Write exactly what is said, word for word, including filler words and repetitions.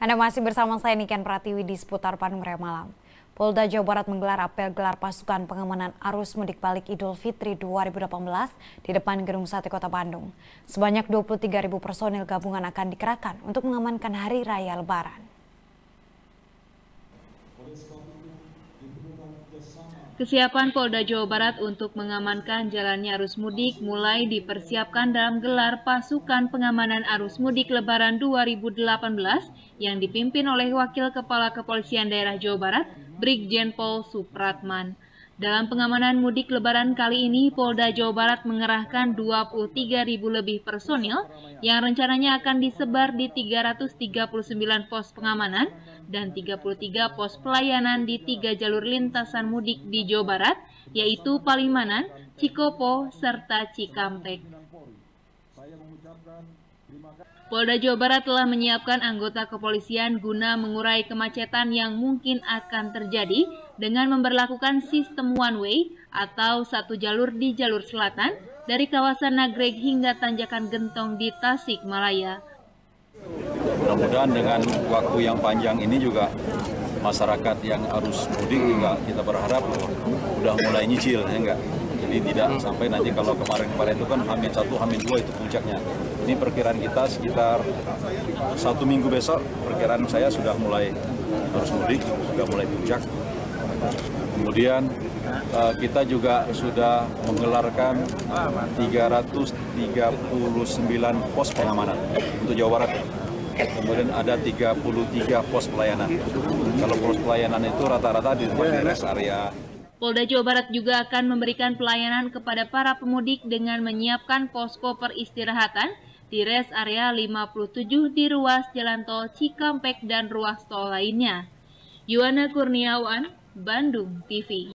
Anda masih bersama saya Niken Pratiwi di seputar Bandung Raya Malam. Polda Jawa Barat menggelar apel gelar pasukan pengamanan arus mudik balik Idul Fitri dua ribu delapan belas di depan Gedung Sate Kota Bandung. Sebanyak dua puluh tiga ribu personil gabungan akan dikerahkan untuk mengamankan Hari Raya Lebaran. Kesiapan Polda Jawa Barat untuk mengamankan jalannya arus mudik mulai dipersiapkan dalam gelar pasukan pengamanan arus mudik Lebaran dua ribu delapan belas yang dipimpin oleh Wakil Kepala Kepolisian Daerah Jawa Barat, Brigjen Pol Supratman. Dalam pengamanan mudik Lebaran kali ini, Polda Jawa Barat mengerahkan dua puluh tiga ribu lebih personil yang rencananya akan disebar di tiga ratus tiga puluh sembilan pos pengamanan dan tiga puluh tiga pos pelayanan di tiga jalur lintasan mudik di Jawa Barat, yaitu Palimanan, Cikopo, serta Cikampek. Polda Jawa Barat telah menyiapkan anggota kepolisian guna mengurai kemacetan yang mungkin akan terjadi dengan memberlakukan sistem one way atau satu jalur di jalur selatan dari kawasan Nagreg hingga Tanjakan Gentong di Tasikmalaya. Mudah-mudahan dengan waktu yang panjang ini juga masyarakat yang harus mudik juga kita berharap udah mulai nyicil, ya enggak? Jadi tidak sampai nanti kalau kemarin-kemarin itu kan Hamin satu, Hamin dua itu puncaknya. Ini perkiraan kita sekitar satu minggu besok, perkiraan saya sudah mulai harus mudik, sudah mulai puncak. Kemudian kita juga sudah menggelarkan tiga ratus tiga puluh sembilan pos pengamanan untuk Jawa Barat. Kemudian ada tiga puluh tiga pos pelayanan. Kalau pos pelayanan itu rata-rata di rest area. Polda Jawa Barat juga akan memberikan pelayanan kepada para pemudik dengan menyiapkan posko peristirahatan di rest area lima puluh tujuh di ruas jalan tol Cikampek dan ruas tol lainnya. Yuwana Kurniawan, Bandung T V.